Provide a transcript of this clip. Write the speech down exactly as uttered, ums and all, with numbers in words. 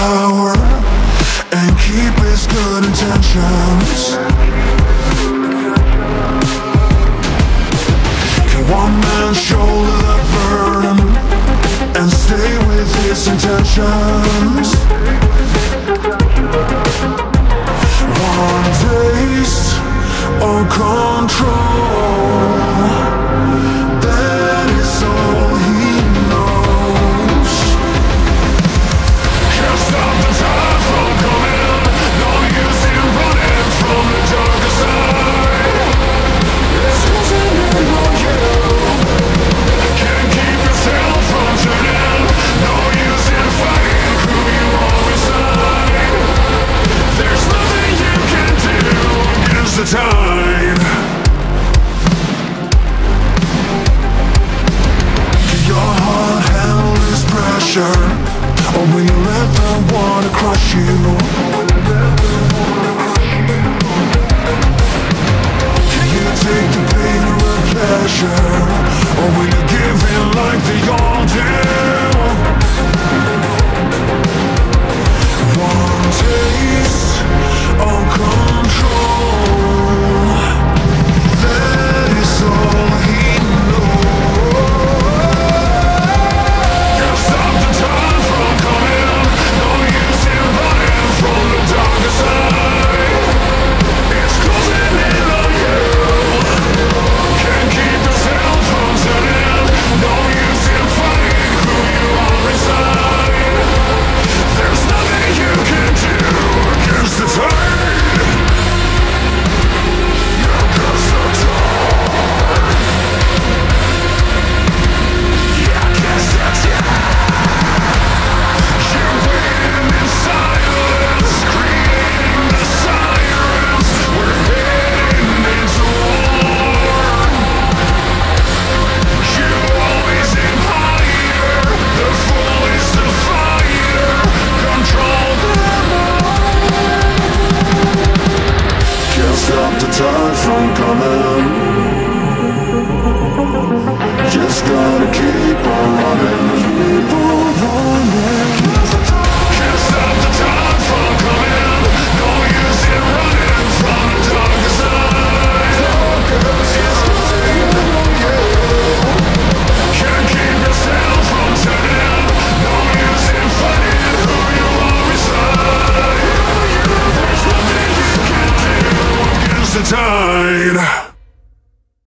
power and keep his good intentions. Can one man shoulder the burden and stay with his intentions? One taste of control, that is all he knows. Can't stop the time from coming, no use in running from the darker side. It's closing in on you. Can't keep yourself from turning, no use in fighting who you are inside. There's nothing you can do against the tide. Can your heart handle this pressure, or will you let the water crush you? Can you take the pain or the pleasure, or will you give in like they all do? One taste of control, that is all he knows. Can't stop the time from coming, no use in running from the darker side. It's closing in on you. Can't keep yourself from turning, no use in fighting who you are inside. There's nothing you can do against the tide. Against the tide. Yeah, against the tide. You're waiting in silence, creating the sirens. We're heading into war. You always aim higher, the fool is the fire. Control them all. Can't stop the tide from coming, just gotta keep on running. Keep on running. Can't stop the tide from coming, no use in running from the darker side. It's closing in on you. Can't keep yourself from turning, no use in fighting who you are inside. There's nothing you can do against the tide.